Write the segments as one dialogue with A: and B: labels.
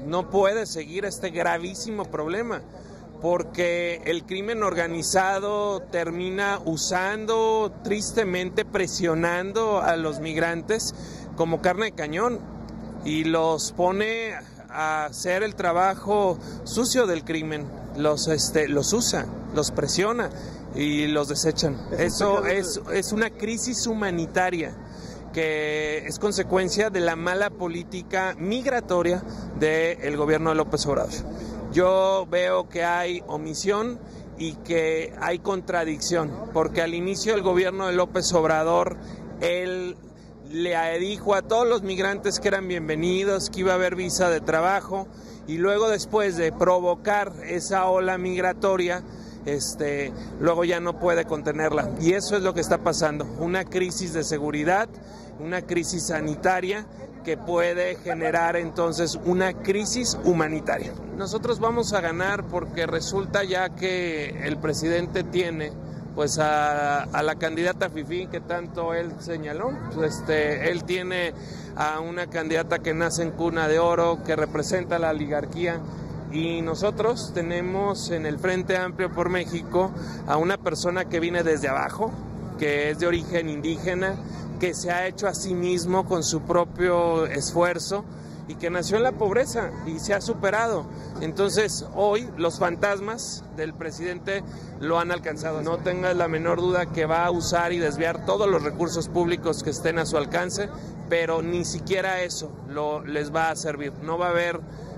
A: no puede seguir este gravísimo problema, porque el crimen organizado termina usando, tristemente presionando a los migrantes como carne de cañón y los pone a hacer el trabajo sucio del crimen, los usa, los presiona y los desechan. Eso es una crisis humanitaria que es consecuencia de la mala política migratoria del gobierno de López Obrador. Yo veo que hay omisión y que hay contradicción, porque al inicio del gobierno de López Obrador, él le dijo a todos los migrantes que eran bienvenidos, que iba a haber visa de trabajo, y luego después de provocar esa ola migratoria, luego ya no puede contenerla. Y eso es lo que está pasando, una crisis de seguridad, una crisis sanitaria que puede generar entonces una crisis humanitaria. Nosotros vamos a ganar porque resulta ya que el presidente tiene pues a la candidata fifí que tanto él señaló. Él tiene a una candidata que nace en cuna de oro, que representa la oligarquía, y nosotros tenemos en el Frente Amplio por México a una persona que viene desde abajo, que es de origen indígena, que se ha hecho a sí mismo con su propio esfuerzo y que nació en la pobreza y se ha superado. Entonces hoy los fantasmas del presidente lo han alcanzado. No tengas la menor duda que va a usar y desviar todos los recursos públicos que estén a su alcance, pero ni siquiera eso les va a servir. No va a haber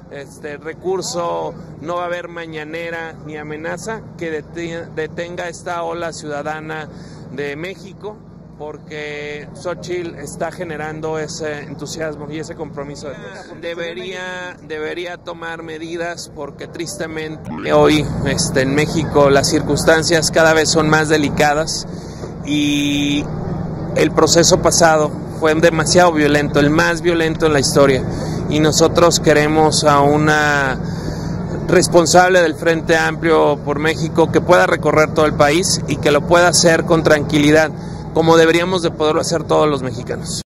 A: recurso, no va a haber mañanera ni amenaza que detenga esta ola ciudadana de México, porque Xóchitl está generando ese entusiasmo y ese compromiso. Debería tomar medidas, porque tristemente hoy en México las circunstancias cada vez son más delicadas y el proceso pasado fue demasiado violento, el más violento en la historia, y nosotros queremos a una responsable del Frente Amplio por México que pueda recorrer todo el país y que lo pueda hacer con tranquilidad, como deberíamos de poderlo hacer todos los mexicanos.